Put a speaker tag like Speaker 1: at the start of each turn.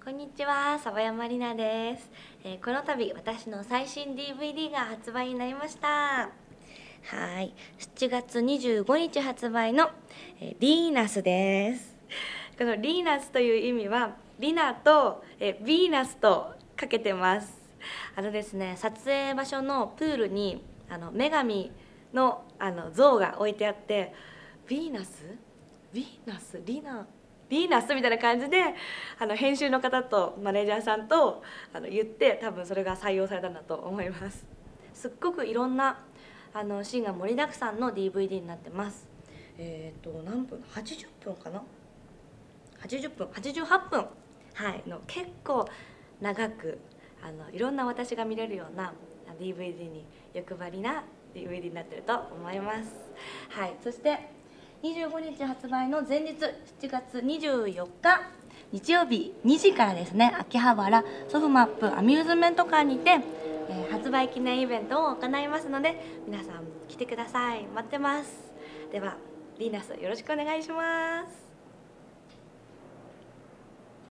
Speaker 1: こんにちは、サバヤマリナです。この度私の最新 DVD が発売になりました。はい、7月25日発売の、リーナスです。このリーナスという意味はリナと、ヴィーナスとかけてます。ですね、撮影場所のプールに女神の像が置いてあって、ヴィーナス、ヴィーナス、リーナスみたいな感じで編集の方とマネージャーさんと言って、多分それが採用されたんだと思います。すっごくいろんなシーンが盛りだくさんの DVD になってます。何分、80分かな、80分、88分、はいの結構長くいろんな私が見れるような DVD に欲張りな DVD になってると思います。はい、そして25日発売の前日、7月24日日曜日2時からですね、秋葉原ソフマップアミューズメント館にて、発売記念イベントを行いますので、皆さん来てください。待ってます。ではリーナスよろしくお願いします。